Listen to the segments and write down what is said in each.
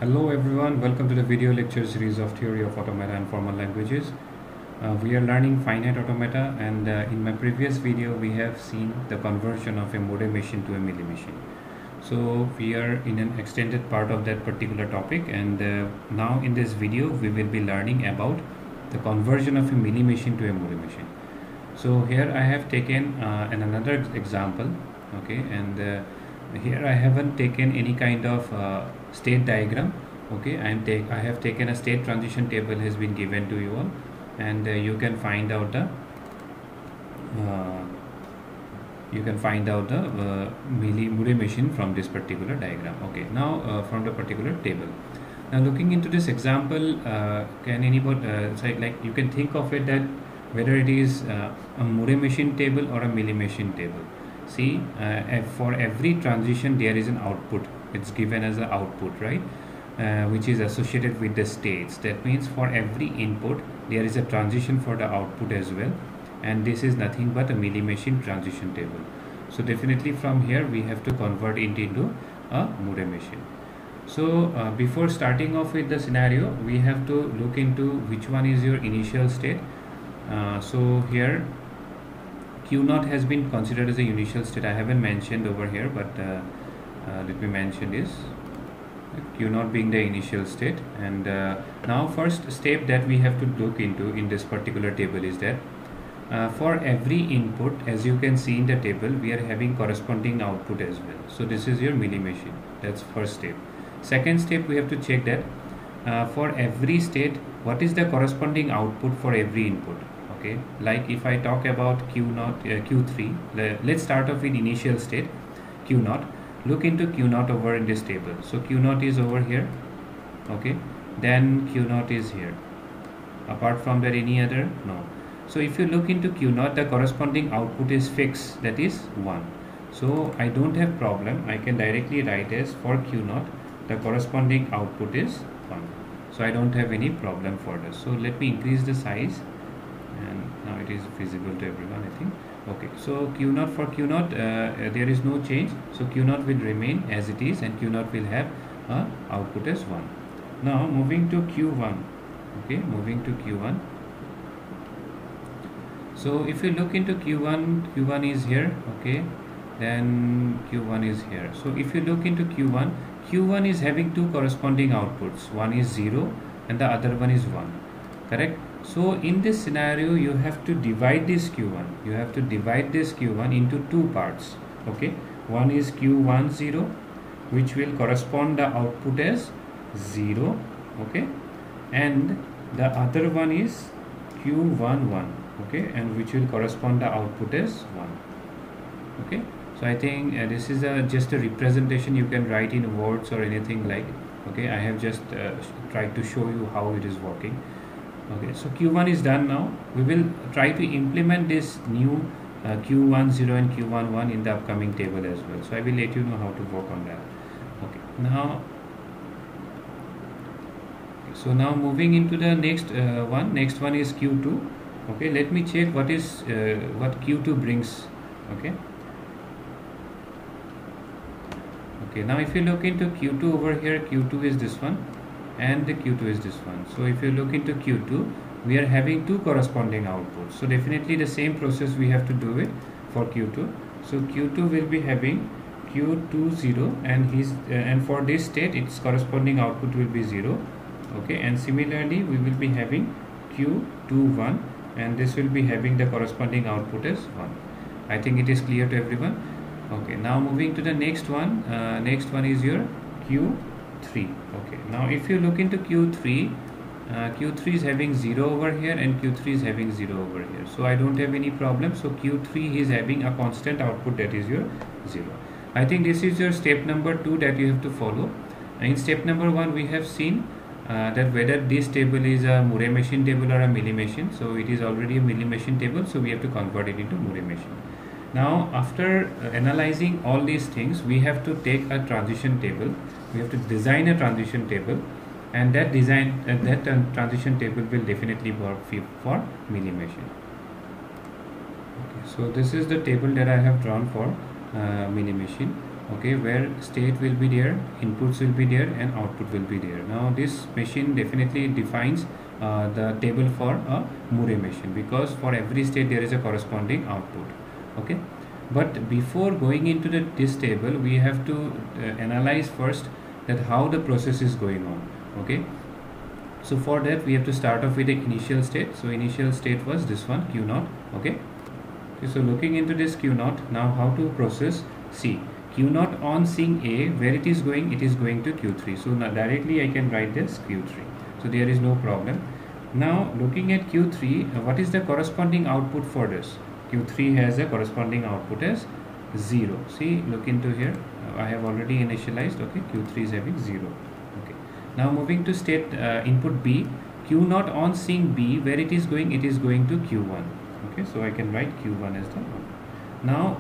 Hello everyone, welcome to the video lecture series of Theory of Automata and Formal Languages. We are learning finite automata, and in my previous video we have seen the conversion of a Moore machine to a Mealy machine. So we are in an extended part of that particular topic, and now in this video we will be learning about the conversion of a Mealy machine to a Moore machine. So here I have taken another example, okay, and here I haven't taken any kind of state diagram. Okay, I have taken a state transition table has been given to you all, and you can find out the Moore machine from this particular diagram. Okay, now from the particular table. Now looking into this example, can anybody like you can think of it that whether it is a Moore machine table or a Mealy machine table. See, for every transition there is an output. It's given as an output, right? Which is associated with the states. That means for every input there is a transition for the output as well, and this is nothing but a Mealy machine transition table. So definitely from here we have to convert it into a Moore machine. So before starting off with the scenario, we have to look into which one is your initial state. So here Q0 has been considered as a initial state. I haven't mentioned over here, but let me mention this. Q0 being the initial state, and now first step that we have to look into in this particular table is that for every input, as you can see in the table, we are having corresponding output as well. So this is your Mealy machine. That's first step. Second step, we have to check that for every state, what is the corresponding output for every input. Okay, like if I talk about Q0, Q3, let's start off with initial state Q0. Look into Q0 over in this table. So Q0 is over here. Okay, then Q0 is here. Apart from that, any other? No. So if you look into Q0, the corresponding output is fixed, that is 1. So I don't have problem. I can directly write as for Q0, the corresponding output is 1. So I don't have any problem for this. So let me increase the size, and now it is visible to everyone, I think. Okay, so Q0 for Q0, there is no change. So Q0 will remain as it is, and Q0 will have output as 1. Now moving to Q1. Okay, moving to Q1. So if you look into Q1, Q1 is here. Okay, then Q1 is here. So if you look into Q1, Q1 is having two corresponding outputs. One is 0 and the other one is 1. Correct? So in this scenario, you have to divide this Q1. You have to divide this Q1 into two parts. Okay, one is Q10, which will correspond the output as 0. Okay, and the other one is Q11. Okay, and which will correspond the output as 1. Okay, so I think this is just a representation. You can write in words or anything like. Okay, I have just tried to show you how it is working. Okay, so Q1 is done. Now we will try to implement this new Q10 and Q11 in the upcoming table as well. So I will let you know how to work on that. Okay, now now moving into the next one. Next one is Q2. Okay, let me check what is what Q2 brings. Okay. Okay, now if you look into Q2 over here, Q2 is this one, and the Q2 is this one. So if you look into Q2, we are having two corresponding outputs. So definitely the same process we have to do it for Q2. So Q2 will be having Q20, and for this state its corresponding output will be 0. Okay, and similarly we will be having Q21, and this will be having the corresponding output as 1. I think it is clear to everyone. Okay, now moving to the next one. Next one is your Q3. Okay, now if you look into Q3, Q3 is having 0 over here, and Q3 is having 0 over here. So I don't have any problem. So Q3 is having a constant output, that is your 0. I think this is your step number 2 that you have to follow. In step number 1, we have seen that whether this table is a Moore machine table or a Mealy machine. So it is already a Mealy machine table, so we have to convert it into Moore machine. Now after analyzing all these things, we have to take a transition table. We have to design a transition table, and that transition table will definitely work for Mealy machine. Okay, so this is the table that I have drawn for Mealy machine. okay, where state will be there, inputs will be there, and output will be there. Now this machine definitely defines the table for a Murray machine, because for every state there is a corresponding output. Okay, but before going into this table, we have to analyze first that how the process is going on. Okay, so for that we have to start off with the initial state. So initial state was this one, Q naught. Okay, so looking into this Q naught, now how to process C. Q naught on seeing A, where it is going to Q3. So now directly I can write this Q3. So there is no problem. Now looking at Q3, what is the corresponding output for this? Q3 has a corresponding output as 0. See, look into here. I have already initialized. Okay, Q3 is having 0. Okay. Now moving to state input B, Q naught on seeing B, where it is going to Q1. Okay, so I can write Q1 as the one. Now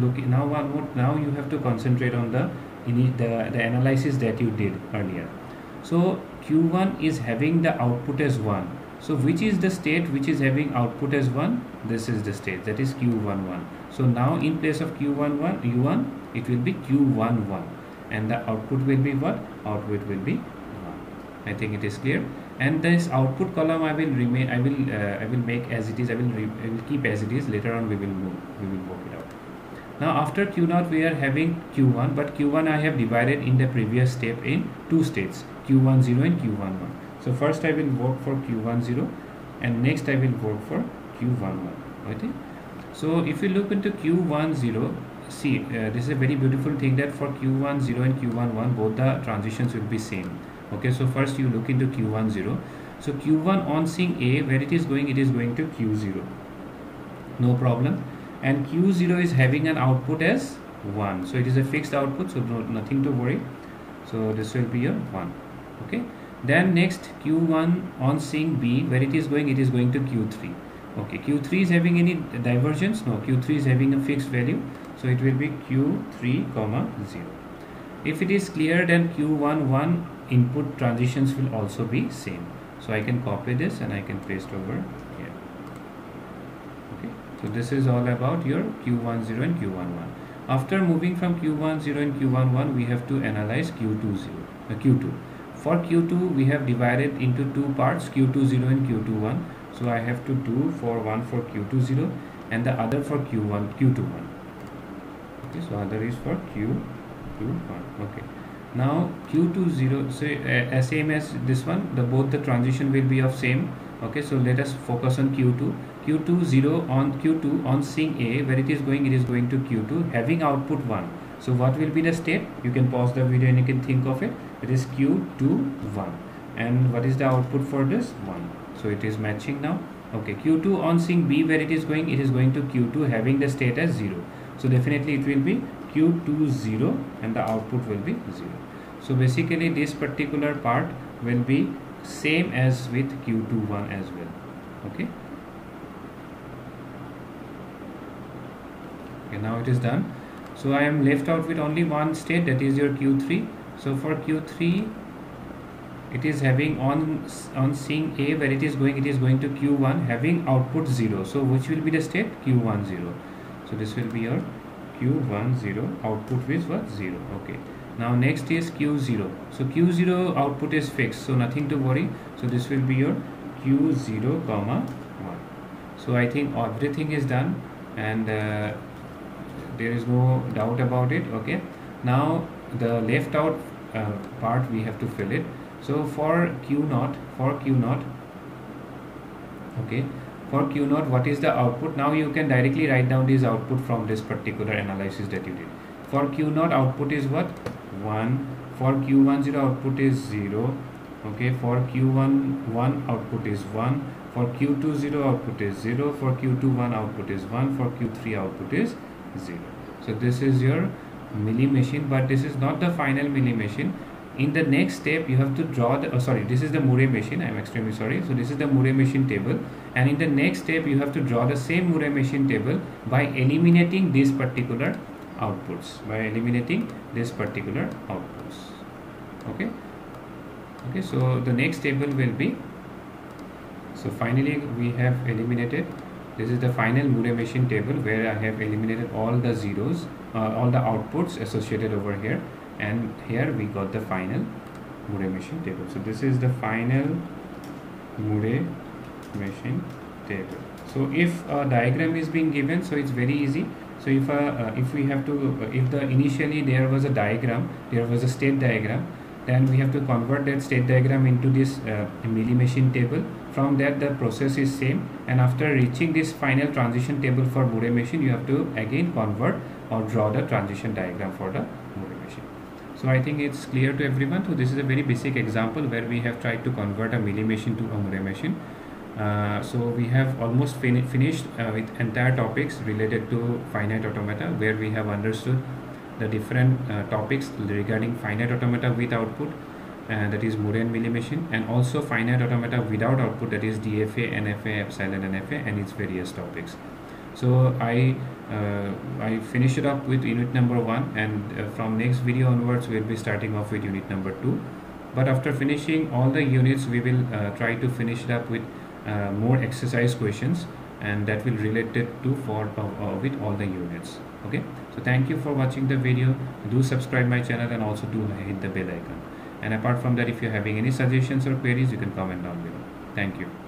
now you have to concentrate on the analysis that you did earlier. So Q1 is having the output as 1. So which is the state which is having output as 1? This is the state, that is Q11. So now in place of Q11 U1, it will be Q11, and the output will be what? Output will be 1. I think it is clear. And this output column I will make as it is. I will keep as it is. Later on we will work it out. Now after Q naught we are having Q1, but Q1 I have divided in the previous step in two states, Q10 and Q11. So first I will work for Q10 and next I will work for Q11. Okay. So if you look into Q10, see this is a very beautiful thing that for Q10 and Q11 both the transitions will be same. Okay, so first you look into Q10. So Q1 on seeing A, where it is going to Q0. No problem. And Q0 is having an output as 1. So it is a fixed output, so nothing to worry. So this will be a 1. Okay. Then next Q1 on seeing B, where it is going to Q3. Okay, Q3 is having any divergence? No, Q3 is having a fixed value. So it will be Q3, 0. If it is clear, then Q11 input transitions will also be same. So I can copy this and I can paste over here. Okay, so this is all about your Q10 and Q11. After moving from Q10 and Q11, we have to analyze Q2. For Q2, we have divided into two parts, Q20 and Q21. So I have to do one for Q20 and the other for Q21. Okay, so other is for Q21. Okay. Now Q20, so same as this one, both the transition will be of same. Okay, so let us focus on Q2. Q2 on seeing A, where it is going to Q2, having output 1. So what will be the state? You can pause the video and you can think of it. It is Q21. And what is the output for this? 1. So it is matching now. Okay, Q2 on seeing B, where it is going to Q2, having the state as 0. So definitely it will be Q20 and the output will be 0. So basically this particular part will be same as with Q21 as well. Okay. Okay, now it is done. So I am left out with only one state, that is your Q3. So for Q3, it is having on seeing A, where it is going to Q1, having output 0. So which will be the state? Q10. So this will be your Q10, output is what? 0. Okay. Now next is Q0. So Q0 output is fixed, so nothing to worry. So this will be your Q0, 1. So I think everything is done, and there is no doubt about it. Okay. Now the left out part we have to fill it. So for Q0, okay, for Q0, what is the output? Now you can directly write down this output from this particular analysis that you did. For Q0 output is what? 1. For Q10 output is 0. Okay, for Q11 output is 1. For Q20 output is 0. For Q21 output is 1. For Q3 output is 0. So this is your Milli machine, but this is not the final Milli machine. In the next step, you have to draw the, this is the Murray machine. I am extremely sorry. So this is the Murray machine table. And in the next step, you have to draw the same Murray machine table by eliminating these particular outputs. Okay. Okay, so the next table will be, so finally we have eliminated This is the final Murray machine table where I have eliminated all the zeros, all the outputs associated over here, and here we got the final Murray machine table. So this is the final Murray machine table. So if a diagram is being given, so it's very easy. So if we have to, if the initially there was a diagram, there was a state diagram, then we have to convert that state diagram into this Mealy machine table. From that the process is same, and after reaching this final transition table for Murray machine, you have to again convert or draw the transition diagram for the Murray machine. So I think it's clear to everyone. So this is a very basic example where we have tried to convert a Mealy machine to a Murray machine. So we have almost finished with entire topics related to finite automata, where we have understood the different topics regarding finite automata with output, that is Murray and Mealy machine, and also finite automata without output, that is DFA, NFA, epsilon NFA, and its various topics. So I finished it up with unit number 1, and from next video onwards we will be starting off with unit number 2. But after finishing all the units, we will try to finish it up with more exercise questions, and that will relate it to with all the units. Okay, so thank you for watching the video. Do subscribe my channel and also do hit the bell icon. And apart from that, if you're having any suggestions or queries, you can comment down below. Thank you.